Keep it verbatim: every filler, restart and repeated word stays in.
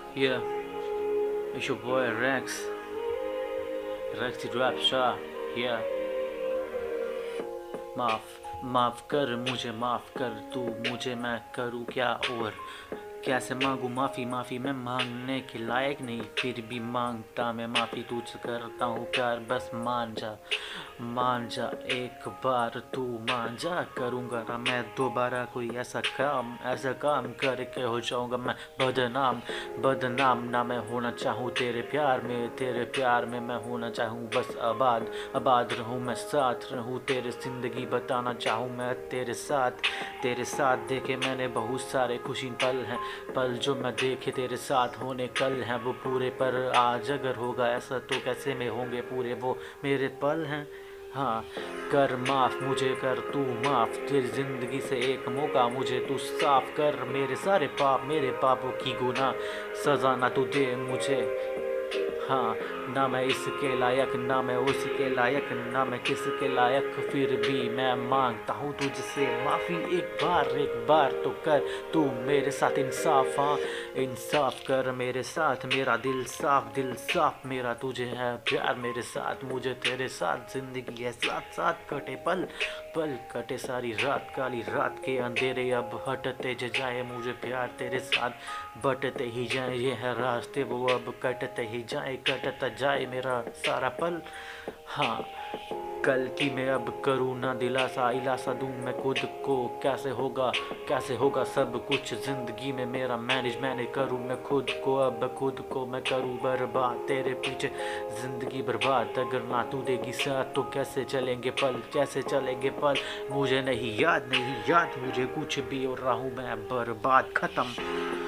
Yeah, it's your boy Rex, Rex the Rap Star. Yeah, माफ माफ कर मुझे, माफ कर तू मुझे, मैं करूँ क्या और कैसे मांगू माफ़ी। माफ़ी मैं मांगने के लायक नहीं, फिर भी मांगता मैं माफ़ी। तुझसे करता हूँ प्यार, बस मान जा, मान जा एक बार तू मान जा। करूँगा ना मैं दोबारा कोई ऐसा काम, ऐसा काम करके हो जाऊँगा मैं बदनाम, बदनाम ना मैं होना चाहूँ तेरे प्यार में, तेरे प्यार में मैं होना चाहूँ बस आबाद, आबाद रहूँ मैं, साथ रहूँ तेरे, ज़िंदगी बताना चाहूँ मैं तेरे साथ, तेरे साथ देखे मैंने बहुत सारे खुशी पल हैं, पल जो मैं देखे तेरे साथ होने कल हैं वो पूरे। पर आज अगर होगा ऐसा तो कैसे में होंगे पूरे वो मेरे पल हैं। हाँ, कर माफ़ मुझे, कर तू माफ़, तेरी ज़िंदगी से एक मौका मुझे तू साफ कर। मेरे सारे पाप, मेरे पापों की गुनाह सज़ा ना तू दे मुझे। हाँ, ना मैं इसके लायक, ना मैं उसके लायक, ना मैं किसके लायक, फिर भी मैं मांगता हूँ तुझसे माफ़ी। एक बार, एक बार तो कर तू मेरे साथ इंसाफ। हाँ, इंसाफ कर मेरे साथ, मेरा दिल साफ, दिल साफ मेरा तुझे है प्यार। मेरे साथ, मुझे तेरे साथ ज़िंदगी है, साथ साथ कटे पल, पल कटे सारी रात, काली रात के अंधेरे अब हटते जाए मुझे प्यार तेरे साथ बटते ही जाए। ये है रास्ते वो अब कटते ही जाए, कटता जाए मेरा सारा पल। हाँ, कल की मैं अब करूँ ना दिलासा, इलासा दूँ मैं खुद को, कैसे होगा, कैसे होगा सब कुछ ज़िंदगी में मेरा मैनेज, मैंने करूँ मैं खुद को, अब खुद को मैं करूँ बर्बाद तेरे पीछे ज़िंदगी बर्बाद। अगर ना तू देगी साथ तो कैसे चलेंगे पल, कैसे चलेंगे पल, मुझे नहीं याद, नहीं याद मुझे कुछ भी, और रहूँ मैं बर्बाद ख़त्म।